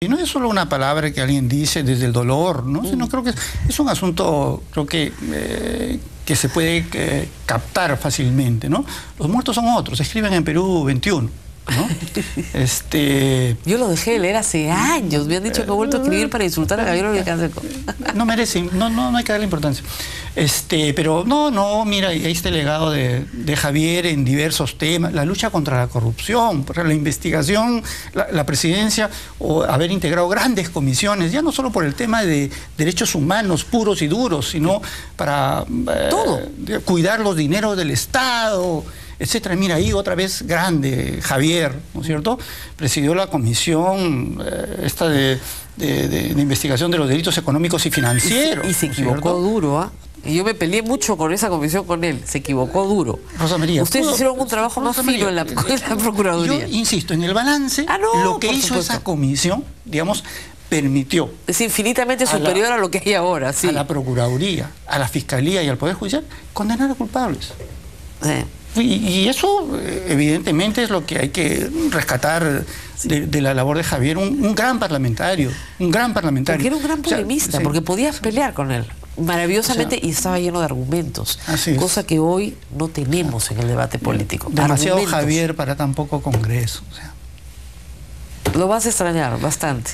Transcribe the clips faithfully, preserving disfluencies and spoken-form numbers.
Y no es solo una palabra que alguien dice desde el dolor, ¿no? Sino creo que es, es un asunto, creo que, eh, que se puede eh, captar fácilmente, ¿no? Los muertos son otros, escriben en Perú veintiuno, ¿no? Este... Yo lo dejé de leer hace años, me han dicho que he vuelto a escribir para insultar a Gabriel Orellana Canseco. No merecen, no, no, no hay que darle importancia. Este, pero no, no, mira, ahí está el legado de, de Javier en diversos temas, la lucha contra la corrupción, la investigación, la, la presidencia, o haber integrado grandes comisiones, ya no solo por el tema de derechos humanos puros y duros, sino para eh, todo, cuidar los dineros del Estado, etcétera. Mira, ahí otra vez grande, Javier, ¿no es cierto? Presidió la comisión eh, esta de, de, de, de investigación de los delitos económicos y financieros. Y, y se equivocó ¿no duro, ¿ah? ¿eh? Y yo me peleé mucho con esa comisión con él, se equivocó duro. Rosa María, ustedes ¿puedo, hicieron un trabajo Rosa más María, fino en la, en la Procuraduría. Yo insisto, en el balance, ah, no, lo que hizo supuesto. esa comisión, digamos, permitió... Es infinitamente superior a, la, a lo que hay ahora, sí. A la Procuraduría, a la Fiscalía y al Poder Judicial, condenar a culpables. Sí. Y, y eso, evidentemente, es lo que hay que rescatar de, de la labor de Javier, un, un gran parlamentario, un gran parlamentario. Porque era un gran polemista, o sea, sí, porque podías pelear con él maravillosamente, o sea, y estaba lleno de argumentos, cosa que hoy no tenemos en el debate político. Demasiado argumentos. Javier para tan poco Congreso. O sea. Lo vas a extrañar bastante.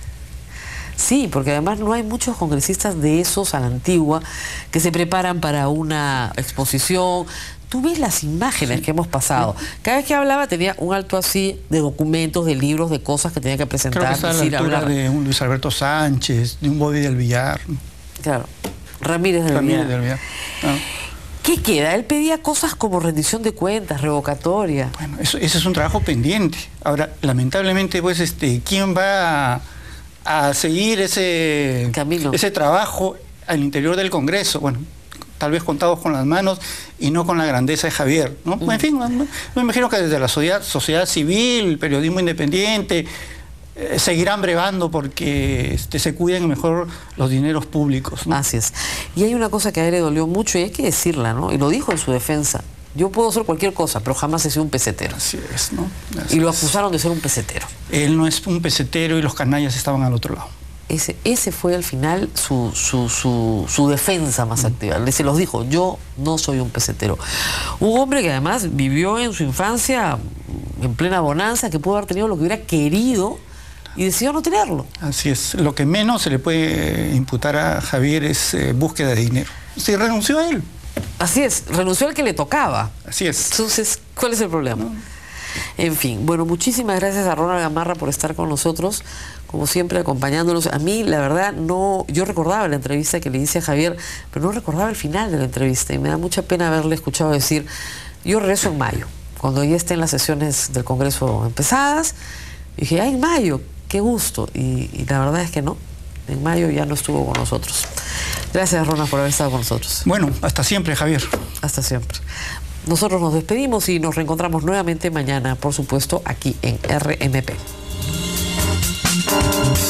Sí, porque además no hay muchos congresistas de esos a la antigua que se preparan para una exposición. Tú ves las imágenes sí. que hemos pasado. Cada vez que hablaba tenía un alto así de documentos, de libros, de cosas que tenía que presentar. Creo que está decir, a la altura hablar. de un Luis Alberto Sánchez, de un Bobby del Villar. Claro, Ramírez del Ramírez Villar. del Villar. Ah. ¿Qué queda? Él pedía cosas como rendición de cuentas, revocatoria. Bueno, eso, ese es un trabajo pendiente. Ahora, lamentablemente, pues, este, ¿quién va a, a seguir ese, Camino. ese trabajo al interior del Congreso? Bueno, tal vez contados con las manos y no con la grandeza de Javier, ¿no? Mm. En fin, me, me imagino que desde la sociedad, sociedad civil, periodismo independiente, eh, seguirán bregando porque este, se cuiden mejor los dineros públicos, ¿no? Así es. Y hay una cosa que a él le dolió mucho y hay que decirla, ¿no? Y lo dijo en su defensa. Yo puedo hacer cualquier cosa, pero jamás he sido un pesetero. Así es, ¿no? Así y lo es. acusaron de ser un pesetero. Él no es un pesetero y los canallas estaban al otro lado. Ese, ese fue al final su, su, su, su defensa más mm. activa. Se los dijo, yo no soy un pesetero. Un hombre que además vivió en su infancia en plena bonanza, que pudo haber tenido lo que hubiera querido y decidió no tenerlo. Así es. Lo que menos se le puede imputar a Javier es eh, búsqueda de dinero. Sí, renunció a él. Así es, renunció al que le tocaba. Así es. Entonces, ¿cuál es el problema? No. En fin, bueno, muchísimas gracias a Ronald Gamarra por estar con nosotros, como siempre acompañándonos. A mí, la verdad, no, yo recordaba la entrevista que le hice a Javier, pero no recordaba el final de la entrevista y me da mucha pena haberle escuchado decir, yo regreso en mayo, cuando ya estén las sesiones del Congreso empezadas. Y dije, ay, en mayo, qué gusto. Y, y la verdad es que no, en mayo ya no estuvo con nosotros. Gracias, Ronald, por haber estado con nosotros. Bueno, hasta siempre, Javier. Hasta siempre. Nosotros nos despedimos y nos reencontramos nuevamente mañana, por supuesto, aquí en R M P.